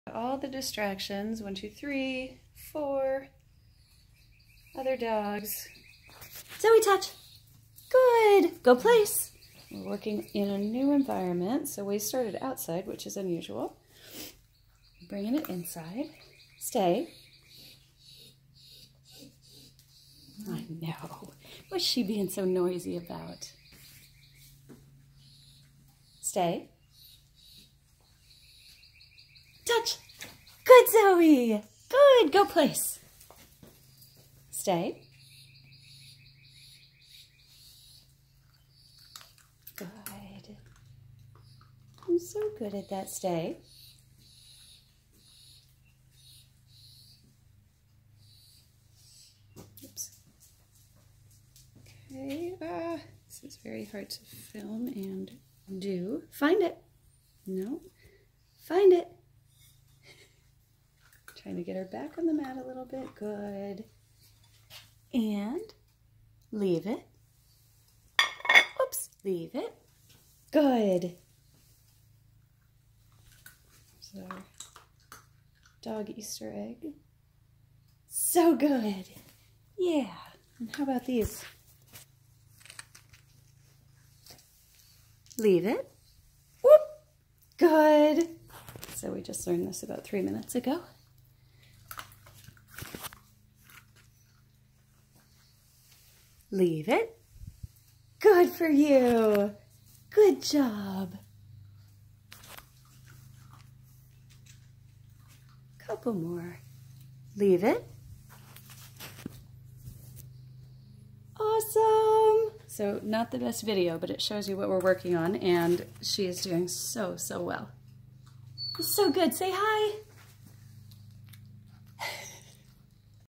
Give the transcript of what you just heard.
All the distractions, 1, 2, 3, 4, other dogs. Zoe, touch. Good, go place. We're working in a new environment, so we started outside, which is unusual. Bringing it inside. Stay. I know. What's she being so noisy about? Stay. Touch. Good, Zoe. Good, go place. Stay. Good. I'm so good at that. Stay. Oops. Okay, this is very hard to film and do. Find it. No. Find it. Trying to get her back on the mat a little bit. Good. And leave it. Oops, leave it. Good. There's our dog Easter egg. So good. Yeah. And how about these? Leave it. Whoop. Good. So we just learned this about 3 minutes ago. Leave it. Good for you. Good job. Couple more. Leave it. Awesome. So not the best video, but it shows you what we're working on, and she is doing so well. It's so good. Say hi.